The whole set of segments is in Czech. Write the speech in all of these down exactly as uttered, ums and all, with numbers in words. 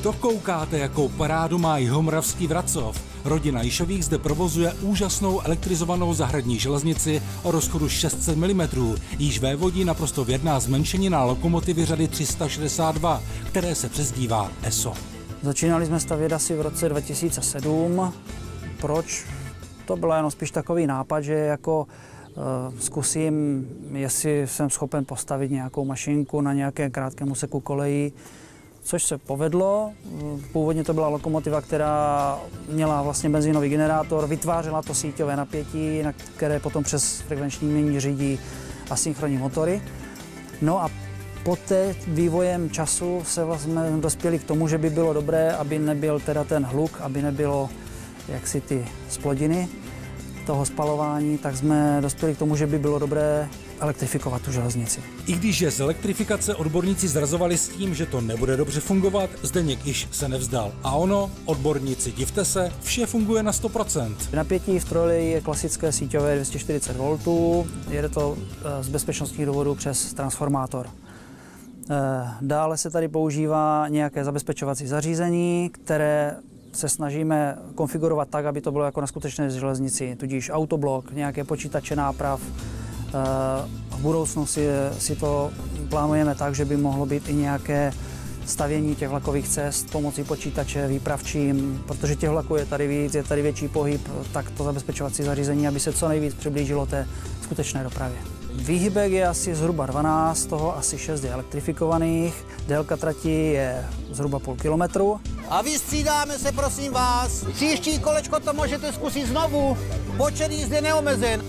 To koukáte, jakou parádu má jihomoravský Vracov. Rodina Jišových zde provozuje úžasnou elektrizovanou zahradní železnici o rozchodu šest set milimetrů, jíž vévodí naprosto věrná zmenšenina lokomotivy řady tři sta šedesát dva, které se přezdívá E S O. Začínali jsme stavět asi v roce dva tisíce sedm. Proč? To byl jenom spíš takový nápad, že jako uh, zkusím, jestli jsem schopen postavit nějakou mašinku na nějakém krátkém úseku kolejí, což se povedlo. Původně to byla lokomotiva, která měla vlastně benzínový generátor, vytvářela to síťové napětí, na které potom přes frekvenční mění řídí asynchronní motory. No a poté vývojem času se vlastně dospěli k tomu, že by bylo dobré, aby nebyl teda ten hluk, aby nebylo jaksi ty splodiny toho spalování, tak jsme dospěli k tomu, že by bylo dobré elektrifikovat tu železnici. I když je z elektrifikace odborníci zrazovali s tím, že to nebude dobře fungovat, Zdeněk Již se nevzdal. A ono, odborníci, divte se, vše funguje na sto procent. Napětí v troleji je klasické síťové dvě stě čtyřicet voltů, jede to z bezpečnostních důvodů přes transformátor. Dále se tady používá nějaké zabezpečovací zařízení, které se snažíme konfigurovat tak, aby to bylo jako na skutečné železnici, tudíž autoblok, nějaké počítače náprav. V budoucnu si, si to plánujeme tak, že by mohlo být i nějaké stavění těch vlakových cest pomocí počítače výpravčím, protože těch vlaků je tady víc, je tady větší pohyb, tak to zabezpečovací zařízení, aby se co nejvíc přiblížilo té skutečné dopravě. Výhybek je asi zhruba dvanáct, z toho asi šest je elektrifikovaných, délka trati je zhruba půl kilometru. A vystřídáme se, prosím vás. Příští kolečko to můžete zkusit znovu. Počet jízdy je neomezen.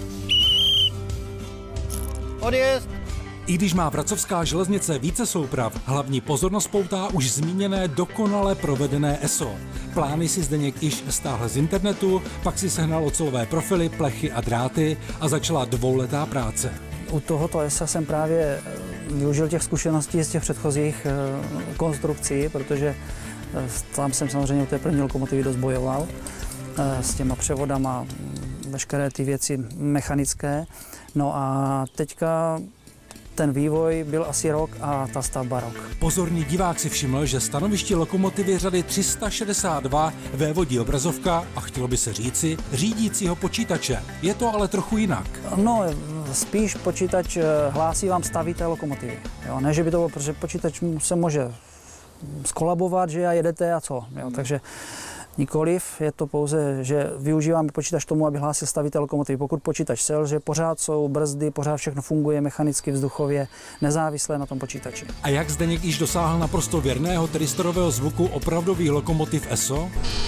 Odjezd. I když má vracovská železnice více souprav, hlavní pozornost poutá už zmíněné dokonale provedené E S O. Plány si Zdeněk Již stáhl z internetu, pak si sehnal ocelové profily, plechy a dráty a začala dvouletá práce. U tohoto E S A jsem právě využil těch zkušeností z těch předchozích konstrukcí, protože tam jsem samozřejmě u té první lokomotivy dost bojoval s těma převodama, veškeré ty věci mechanické. No a teďka ten vývoj byl asi rok a ta stavba rok. Pozorný divák si všiml, že stanoviště lokomotivy řady tři sta šedesát dva vévodí obrazovka a chtělo by se říci řídícího počítače. Je to ale trochu jinak. No, spíš počítač hlásí vám staví té lokomotivy. Jo, ne, že by to bylo, protože počítač se může skolabovat, že a jedete a co. Jo, takže nikoliv, je to pouze, že využíváme počítač tomu, aby hlásil staví té lokomotivy. Pokud počítač selže, pořád jsou brzdy, pořád všechno funguje mechanicky, vzduchově, nezávisle na tom počítači. A jak Zdeněk Již dosáhl naprosto věrného tristorového zvuku opravdových lokomotiv E S O?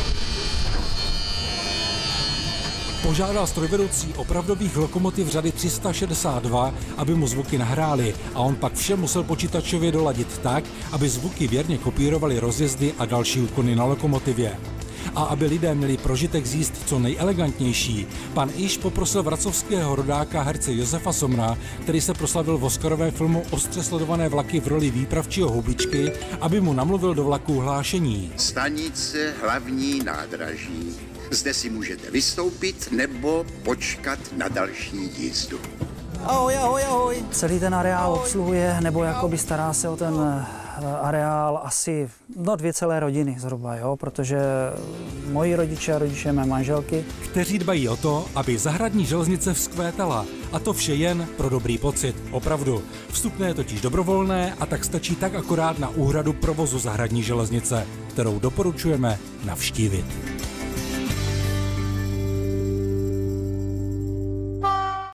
Požádal strojvedoucí opravdových lokomotiv řady tři sta šedesát dva, aby mu zvuky nahráli a on pak vše musel počítačově doladit tak, aby zvuky věrně kopírovaly rozjezdy a další úkony na lokomotivě. A aby lidé měli prožitek z jízd co nejelegantnější, pan Již poprosil vracovského rodáka herce Josefa Somra, který se proslavil v oscarovém filmu Ostře sledované vlaky v roli výpravčího houbičky, aby mu namluvil do vlaku hlášení. Stanice hlavní nádraží. Zde si můžete vystoupit nebo počkat na další jízdu. Ahoj, ahoj, ahoj. Celý ten areál obsluhuje, nebo jakoby stará se o ten areál asi no, dvě celé rodiny zhruba, jo? Protože moji rodiče a rodiče mé manželky, kteří dbají o to, aby zahradní železnice vzkvétala. A to vše jen pro dobrý pocit. Opravdu. Vstupné je totiž dobrovolné a tak stačí tak akorát na úhradu provozu zahradní železnice, kterou doporučujeme navštívit.